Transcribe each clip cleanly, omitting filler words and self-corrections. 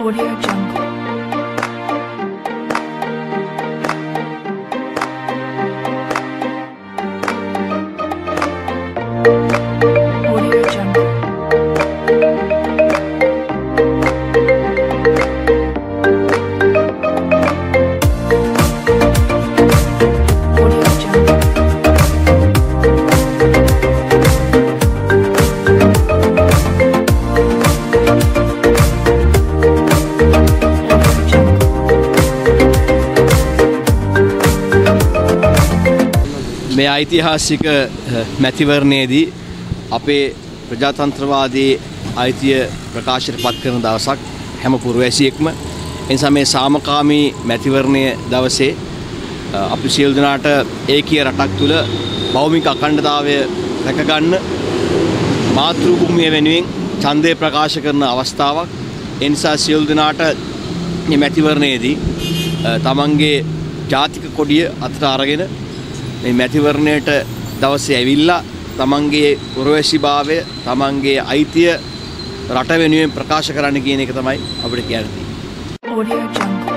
Audio Jungle. Audio Jungle. Audio Jungle. මේ ඓතිහාසික මැතිවරණයේදී අපේ ප්‍රජාතන්ත්‍රවාදී අයිතිය ප්‍රකාශයට පත් කරන දවසක් හැම පුරවැසියෙක්ම එනිසා මේ සාමකාමී මැතිවරණය දවසේ අපි සියලු දෙනාට ඒකීය රටක් තුළ භෞමික අඛණ්ඩතාවය රැකගන්න මාතෘ භූමිය වෙනුවෙන් ඡන්දය ප්‍රකාශ කරන අවස්ථාවක්. ඒ නිසා සියලු දෙනාට මේ මැතිවරණයේදී තමන්ගේ ජාතික කොඩිය අතට අරගෙන මේ මැතිවරණයට දවසේ ඇවිල්ලා තමන්ගේ පුරවැසිභාවය තමන්ගේ අයිතිය රට වෙනුවෙන් ප්‍රකාශ කරන්න කියන එක තමයි අපිට කියන්න තියෙන්නේ. Audio Jungle.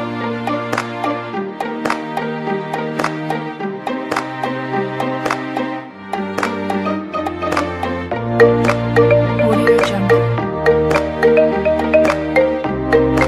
Audio Jungle.